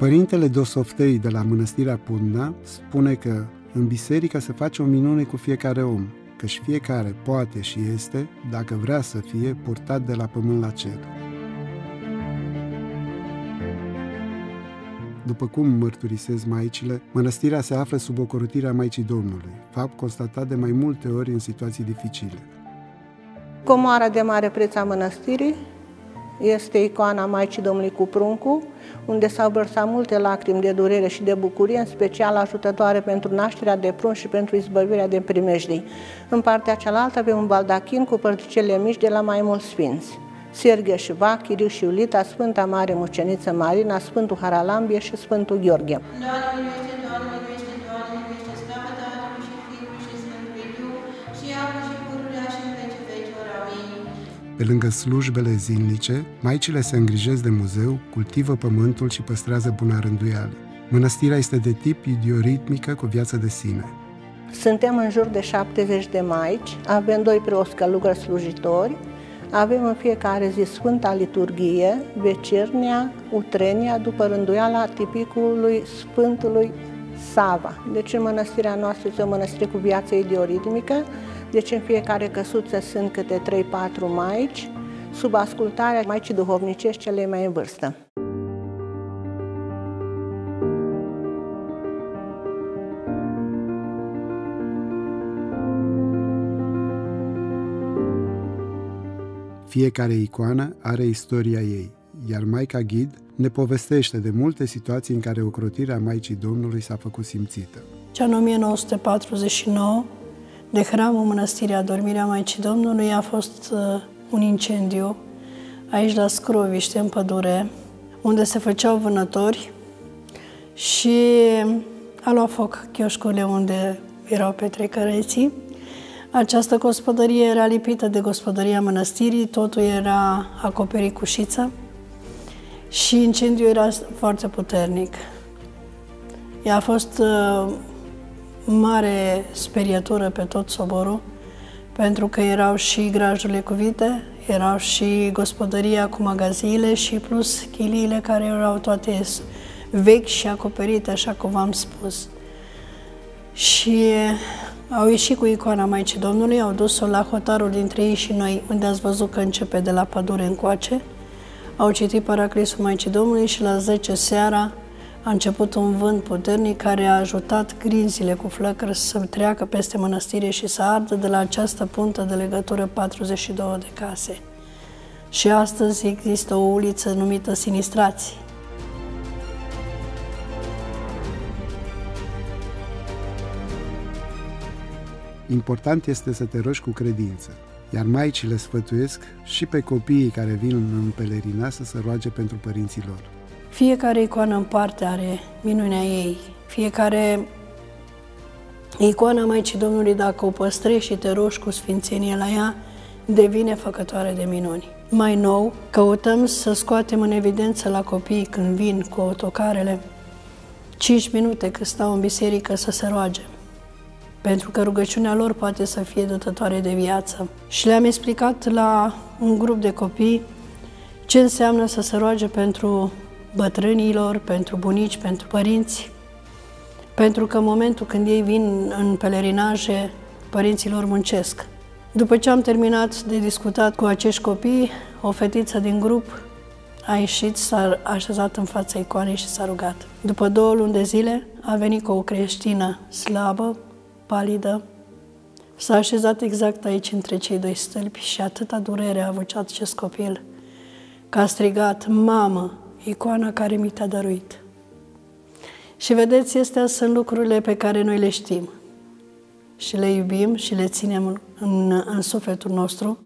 Părintele Dosoftei de la Mănăstirea Pudna spune că în biserică se face o minune cu fiecare om, căci fiecare poate și este, dacă vrea să fie, purtat de la pământ la cer. După cum mărturisesc maicile, mănăstirea se află sub ocrotirea Maicii Domnului, fapt constatat de mai multe ori în situații dificile. Comoara de mare preț a mănăstirii este icoana Maicii Domnului cu pruncul, unde s-au vărsat multe lacrimi de durere și de bucurie, în special ajutătoare pentru nașterea de prunci și pentru izbăvirea de primejdii. În partea cealaltă avem un baldachin cu părticele mici de la mai mulți sfinți: Serghe și Vac, Chiriu și Iulita, Sfânta Mare Muceniță Marina, Sfântul Haralambie și Sfântul Gheorghe. Pe lângă slujbele zilnice, maicile se îngrijesc de muzeu, cultivă pământul și păstrează buna rânduială. Mănăstirea este de tip idioritmică cu viață de sine. Suntem în jur de 70 de maici, avem 2 preoți călugări slujitori, avem în fiecare zi Sfânta Liturghie, Vecernia, Utrenia, după rânduiala tipicului Sfântului Sava. Deci în mănăstirea noastră este o mănăstire cu viață idioritmică, deci în fiecare căsuță sunt câte 3-4 maici, sub ascultarea maicii duhovnicești cele mai în vârstă. Fiecare icoană are istoria ei, iar Maica Ghid ne povestește de multe situații în care ocrotirea Maicii Domnului s-a făcut simțită. În 1949, de hramul Mănăstirii Adormirea Maicii Domnului a fost un incendiu aici la Scroviște, în pădure, unde se făceau vânători și a luat foc chioșcurile unde erau petrecăreții. Această gospodărie era lipită de gospodăria mănăstirii, totul era acoperit cu șiță și incendiul era foarte puternic. Ea a fost mare sperietură pe tot soborul, pentru că erau și grajdurile cu vite, erau și gospodăria cu magaziile și plus chiliile care erau toate vechi și acoperite, așa cum v-am spus. Și au ieșit cu icoana Maicii Domnului, au dus-o la hotarul dintre ei și noi, unde ați văzut că începe de la pădure încoace. Au citit Paraclisul Maicii Domnului și la 10 seara a început un vânt puternic care a ajutat grinzile cu flăcări să treacă peste mănăstire și să ardă de la această puntă de legătură 42 de case. Și astăzi există o uliță numită Sinistrații. Important este să te rogi cu credință, iar maicile sfătuiesc și pe copiii care vin în pelerinaj să se roage pentru părinții lor. Fiecare icoană în parte are minunea ei. Fiecare icoana Maicii Domnului, dacă o păstrezi și te rogi cu sfințenie la ea, devine făcătoare de minuni. Mai nou, căutăm să scoatem în evidență la copii când vin cu autocarele 5 minute când stau în biserică să se roage, pentru că rugăciunea lor poate să fie dătătoare de viață. Și le-am explicat la un grup de copii ce înseamnă să se roage pentru bătrânilor, pentru bunici, pentru părinți, pentru că în momentul când ei vin în pelerinaje, părinții lor muncesc. După ce am terminat de discutat cu acești copii, o fetiță din grup a ieșit, s-a așezat în fața icoanei și s-a rugat. După 2 luni de zile a venit cu o creștină slabă, palidă, s-a așezat exact aici între cei 2 stâlpi și atâta durere a avut acest copil că a strigat: "Mamă, icoana care mi te-a dăruit." Și vedeți, astea sunt lucrurile pe care noi le știm și le iubim și le ținem în sufletul nostru.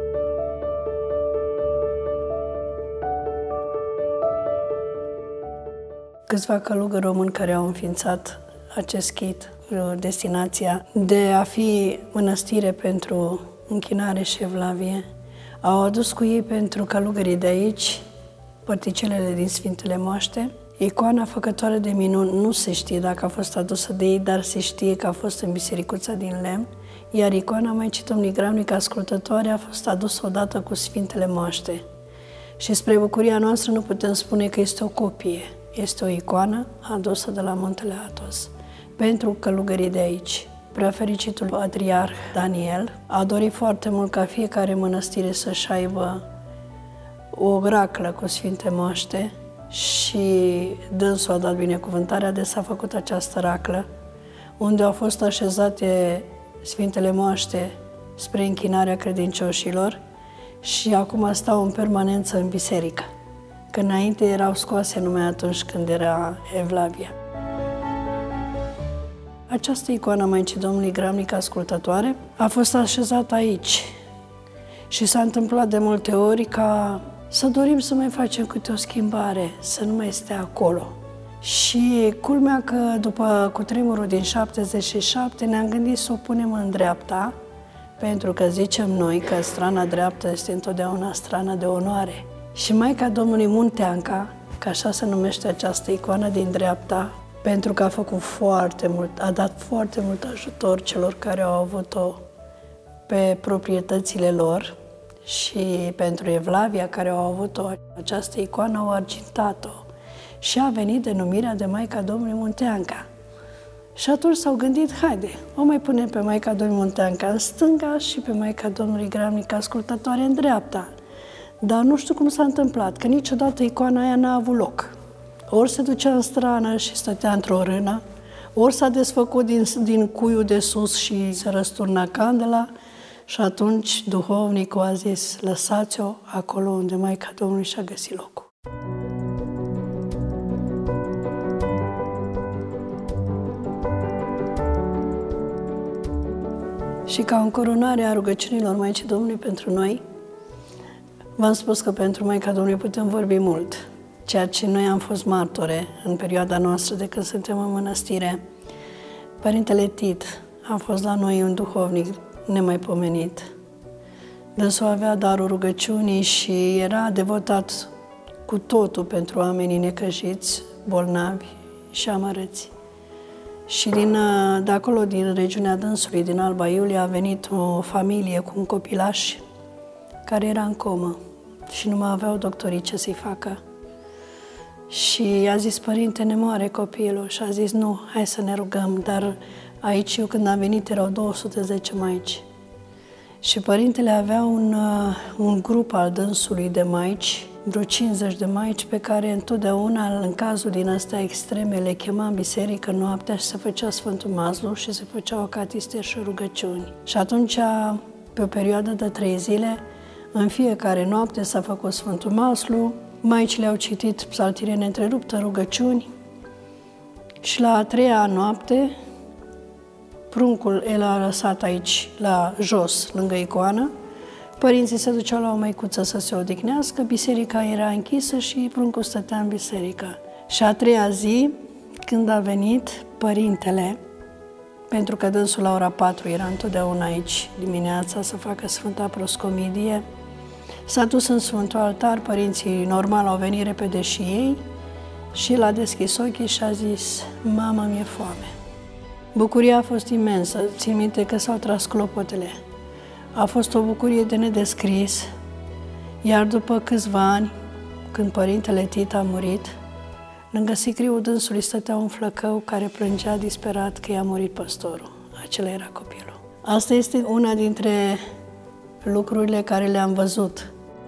Câțiva călugări români care au înființat acest chit, destinația de a fi mănăstire pentru închinare și evlavie, au adus cu ei pentru călugării de aici părticelele din Sfintele Moaște. Icoana făcătoare de minuni nu se știe dacă a fost adusă de ei, dar se știe că a fost în bisericuța din lemn, iar icoana Maicii Domnului Gramnică Ascultătoare a fost adusă odată cu Sfintele Moaște. Și spre bucuria noastră nu putem spune că este o copie. este o icoană adusă de la Muntele Athos pentru călugării de aici. Preafericitul patriarh Daniel a dorit foarte mult ca fiecare mănăstire să-și aibă o raclă cu Sfinte Moaște și dânsul a dat binecuvântarea de s-a făcut această raclă, unde au fost așezate Sfintele Moaște spre închinarea credincioșilor și acum stau în permanență în biserică, că înainte erau scoase numai atunci când era Evlavia. Această icoană a Maicii Domnului Gramnică Ascultătoare a fost așezată aici și s-a întâmplat de multe ori ca să dorim să mai facem câte o schimbare, să nu mai stea acolo. Și culmea că după cutremurul din 77 ne-am gândit să o punem în dreapta, pentru că zicem noi că strana dreaptă este întotdeauna strana de onoare. Și Maica Domnului Munteanca, că așa se numește această icoană din dreapta, pentru că a făcut foarte mult, a dat foarte mult ajutor celor care au avut-o pe proprietățile lor și pentru Evlavia, care au avut-o, această icoană au argintat-o și a venit denumirea de Maica Domnului Munteanca. Și atunci s-au gândit, haide, o mai punem pe Maica Domnului Munteanca în stânga și pe Maica Domnului Gramnică Ascultătoare în dreapta. Dar nu știu cum s-a întâmplat, că niciodată icoana aia n-a avut loc. Ori se ducea în strană și stătea într-o rână, ori s-a desfăcut din cuiul de sus și se răsturna candela și atunci duhovnicul a zis, lăsați-o acolo unde Maica Domnului și-a găsit locul. Și ca încoronare a rugăciunilor Maicii Domnului pentru noi, v-am spus că pentru Maica Domnului putem vorbi mult, ceea ce noi am fost martore în perioada noastră de când suntem în mănăstire. Părintele Tit a fost la noi un duhovnic nemaipomenit. Dânsul avea darul rugăciunii și era devotat cu totul pentru oamenii necăjiți, bolnavi și amărâți. Și de acolo, din regiunea dânsului, din Alba Iulia, a venit o familie cu un copilaș care era în comă și nu mai aveau doctorii ce să-i facă. Și a zis, părinte, ne moare copilul. Și a zis, nu, hai să ne rugăm. Dar aici, eu când am venit, erau 210 maici. Și părintele avea un grup al dânsului de maici, vreo 50 de maici, pe care întotdeauna, în cazul din astea extreme, le chema în biserică noaptea și se făcea Sfântul Mazlu și se făceau acatiste și rugăciuni. Și atunci, pe o perioadă de 3 zile, în fiecare noapte s-a făcut Sfântul Mazlu, maicile au citit psaltire neîntreruptă, rugăciuni și la a 3-a noapte, pruncul el a lăsat aici, la jos, lângă icoană. Părinții se duceau la o măicuță să se odihnească, biserica era închisă și pruncul stătea în biserică. Și a 3-a zi, când a venit părintele, pentru că dânsul la ora 4 era întotdeauna aici dimineața să facă Sfânta Proscomidie, s-a dus în Sfântul Altar, părinții normal au venit repede și ei și el a deschis ochii și a zis, mama, mi-e foame. Bucuria a fost imensă, țin minte că s-au tras clopotele. A fost o bucurie de nedescris, iar după câțiva ani, când părintele Tit a murit, lângă sicriul dânsului stătea un flăcău care plângea disperat că i-a murit păstorul. Acela era copilul. Asta este una dintre lucrurile care le-am văzut.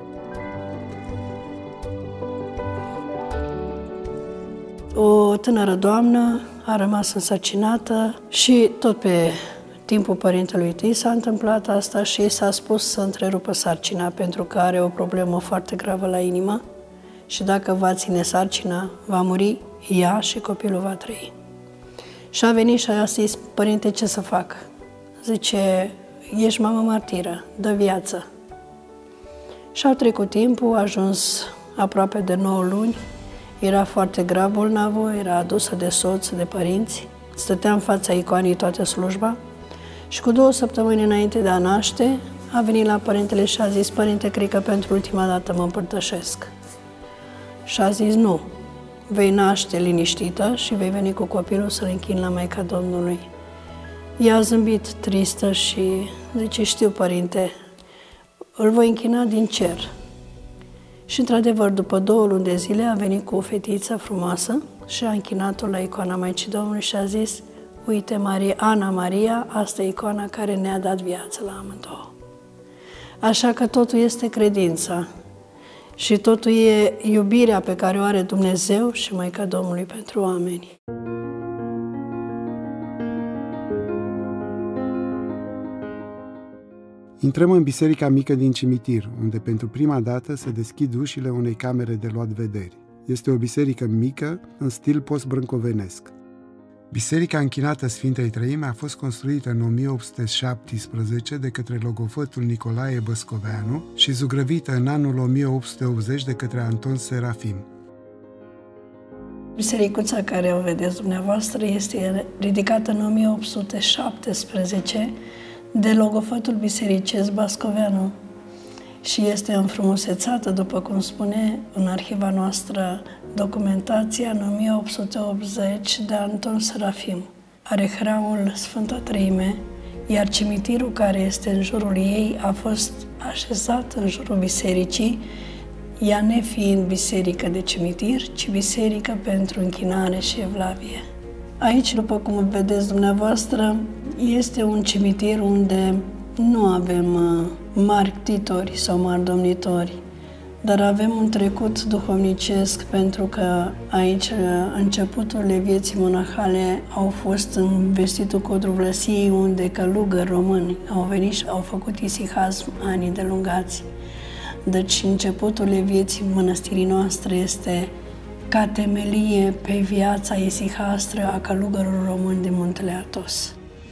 O tânără doamnă a rămas însărcinată și tot pe timpul părintelui Tit s-a întâmplat asta și i s-a spus să întrerupă sarcina pentru că are o problemă foarte gravă la inimă și dacă va ține sarcina, va muri ea și copilul va trăi. Și a venit și a zis, părinte, ce să fac? Zice, ești mamă martiră, dă viață. Și-au trecut timpul, a ajuns aproape de 9 luni, era foarte grav bolnavă, era adusă de soț, de părinți, stătea în fața icoanei toată slujba și cu 2 săptămâni înainte de a naște, a venit la părintele și a zis, părinte, cred că pentru ultima dată mă împărtășesc. Și a zis, nu, vei naște liniștită și vei veni cu copilul să-l închini la Maica Domnului. Ea a zâmbit tristă și zice, știu, părinte, îl voi închina din cer. Și într-adevăr, după 2 luni de zile a venit cu o fetiță frumoasă și a închinat-o la icoana Maicii Domnului și a zis: uite, Ana Maria, asta e icoana care ne-a dat viață la amândouă. Așa că totul este credința și totul e iubirea pe care o are Dumnezeu și Maica Domnului pentru oameni. Intrăm în biserica mică din cimitir, unde pentru prima dată se deschid ușile unei camere de luat vederi. Este o biserică mică, în stil post-brâncovenesc. Biserica închinată Sfintei Treime a fost construită în 1817 de către logofotul Nicolae Băscoveanu și zugrăvită în anul 1880 de către Anton Serafim. Bisericuța care o vedeți dumneavoastră este ridicată în 1817 de logofotul bisericesc Bascoveanu și este înfrumusețată, după cum spune în arhiva noastră documentația, în 1880 de Anton Serafim. Are hramul Sfânta Treime, iar cimitirul care este în jurul ei a fost așezat în jurul bisericii, ea nefiind biserică de cimitir, ci biserică pentru închinare și evlavie. Aici, după cum vedeți dumneavoastră, este un cimitir unde nu avem mari ctitori sau mari domnitori, dar avem un trecut duhovnicesc, pentru că aici începuturile vieții monahale au fost în vestitul Codruvlăsiei, unde călugări români au venit și au făcut isihasm ani îndelungați. Deci începuturile vieții mănăstirii noastre este ca temelie pe viața isihastră a călugărilor români din Muntele Atos.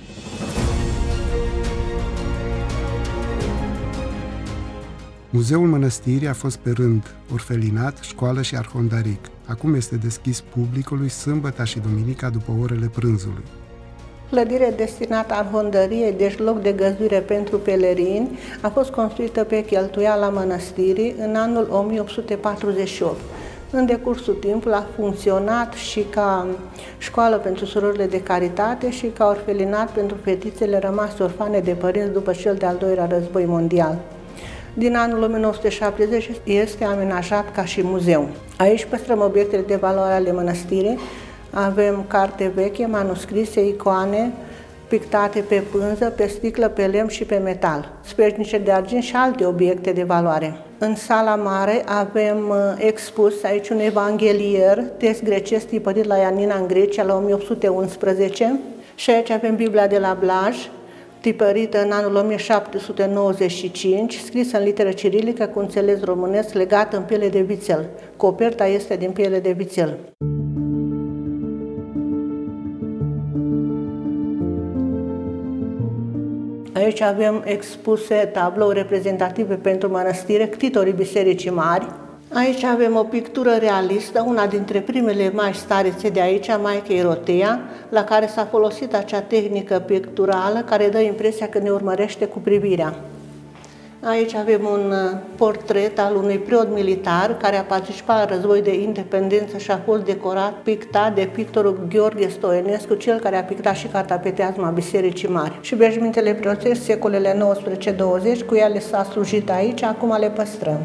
Muzeul mănăstirii a fost pe rând orfelinat, școală și arhondaric. Acum este deschis publicului sâmbăta și duminica după orele prânzului. Clădirea destinată arhondăriei, deci loc de găzduire pentru pelerini, a fost construită pe cheltuiala mănăstirii în anul 1848. În decursul timpului a funcționat și ca școală pentru surorile de caritate și ca orfelinat pentru fetițele rămase orfane de părinți după cel de-al doilea război mondial. Din anul 1970 este amenajat ca și muzeu. Aici păstrăm obiectele de valoare ale mănăstirii. Avem carte veche, manuscrise, icoane, pictate pe pânză, pe sticlă, pe lemn și pe metal, sfeșnice de argint și alte obiecte de valoare. În sala mare avem expus aici un evanghelier, text grecesc tipărit la Ianina în Grecia la 1811 și aici avem Biblia de la Blaj, tipărită în anul 1795, scrisă în literă cirilică cu înțeles românesc, legată în piele de vițel. Coperta este din piele de vițel. Aici avem expuse tablouri reprezentative pentru mănăstire, ctitorii Bisericii Mari. Aici avem o pictură realistă, una dintre primele mai starețe de aici, Maica Irotea, la care s-a folosit acea tehnică picturală care dă impresia că ne urmărește cu privirea. Aici avem un portret al unui preot militar care a participat la război de independență și a fost decorat, pictat de pictorul Gheorghe Stoenescu, cel care a pictat și catapeteazma Bisericii Mari. Și veșmintele preoțești, secolele 19-20, cu ele s-a slujit aici, acum le păstrăm.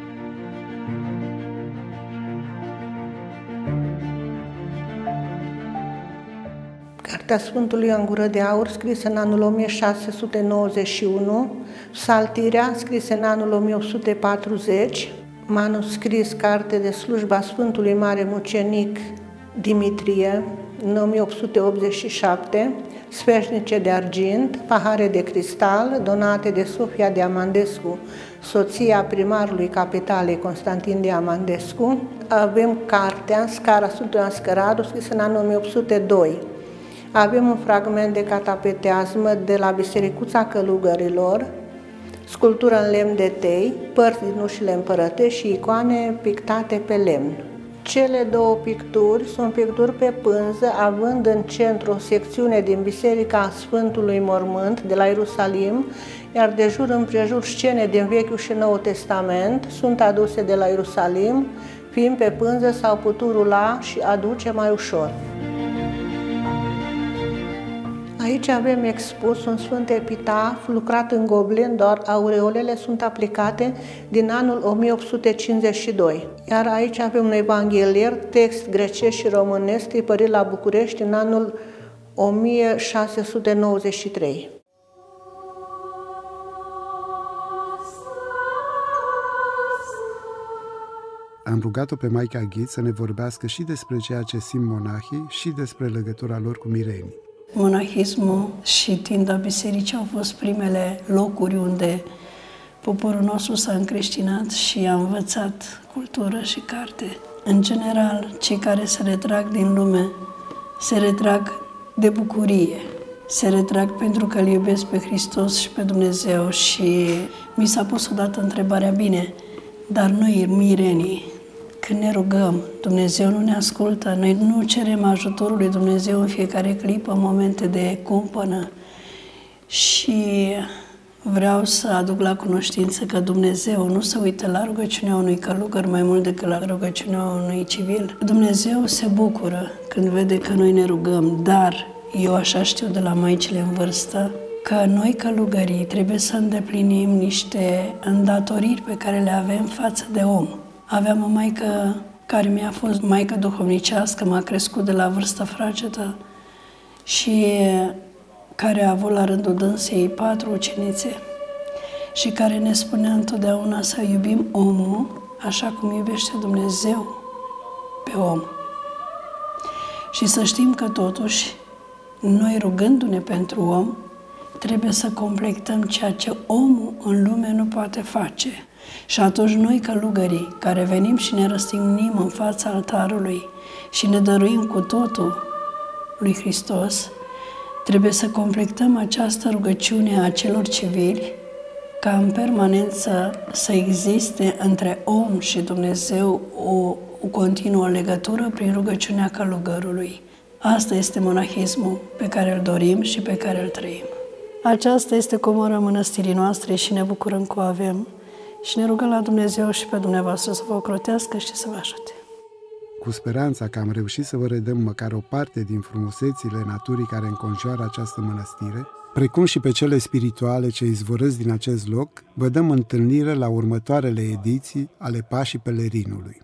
Cartea Sfântului Ioan Gură de Aur, scrisă în anul 1691, Psaltirea, scrisă în anul 1840, manuscris carte de slujba Sfântului Mare Mucenic Dimitrie, în 1887, sfeșnice de argint, pahare de cristal, donate de Sofia Diamandescu, soția primarului capitalei Constantin Diamandescu. Avem cartea Scara Sfântului Ioan Scăradu, scrisă în anul 1802. Avem un fragment de catapeteazmă de la Bisericuța Călugărilor, sculptură în lemn de tei, părți din ușile împărătești și icoane pictate pe lemn. Cele două picturi sunt picturi pe pânză, având în centru o secțiune din Biserica Sfântului Mormânt de la Ierusalim, iar de jur împrejur scene din Vechiul și Noul Testament sunt aduse de la Ierusalim, fiind pe pânză s-au putut rula și aduce mai ușor. Aici avem expus un sfânt epitaf lucrat în goblen, doar aureolele sunt aplicate din anul 1852. Iar aici avem un evanghelier, text grecesc și românesc, tipărit la București în anul 1693. Am rugat-o pe Maica Ghid să ne vorbească și despre ceea ce simt monahii și despre legătura lor cu mirenii. Monahismul și tinda bisericii au fost primele locuri unde poporul nostru s-a încreștinat și a învățat cultură și carte. În general, cei care se retrag din lume se retrag de bucurie, se retrag pentru că îl iubesc pe Hristos și pe Dumnezeu. Și mi s-a pus odată întrebarea, bine, dar noi, mirenii, când ne rugăm, Dumnezeu nu ne ascultă, noi nu cerem ajutorul lui Dumnezeu în fiecare clipă, în momente de cumpănă. Și vreau să aduc la cunoștință că Dumnezeu nu se uită la rugăciunea unui călugăr mai mult decât la rugăciunea unui civil. Dumnezeu se bucură când vede că noi ne rugăm, dar eu așa știu de la maicile în vârstă, că noi călugării trebuie să îndeplinim niște îndatoriri pe care le avem față de om. Aveam o maică care mi-a fost maică duhovnicească, m-a crescut de la vârstă fragedă și care a avut la rândul dânsei 4 ucenițe și care ne spunea întotdeauna să iubim omul așa cum iubește Dumnezeu pe om. Și să știm că totuși noi, rugându-ne pentru om, trebuie să completăm ceea ce omul în lume nu poate face. Și atunci noi, călugării, care venim și ne răstignim în fața altarului și ne dăruim cu totul lui Hristos, trebuie să completăm această rugăciune a celor civili ca în permanență să existe între om și Dumnezeu o continuă legătură prin rugăciunea călugărului. Asta este monahismul pe care îl dorim și pe care îl trăim. Aceasta este comora mănăstirii noastre și ne bucurăm că o avem și ne rugăm la Dumnezeu și pe dumneavoastră să vă ocrotească și să vă ajute. Cu speranța că am reușit să vă redăm măcar o parte din frumusețile naturii care înconjoară această mănăstire, precum și pe cele spirituale ce izvorăsc din acest loc, vă dăm întâlnire la următoarele ediții ale Pașii Pelerinului.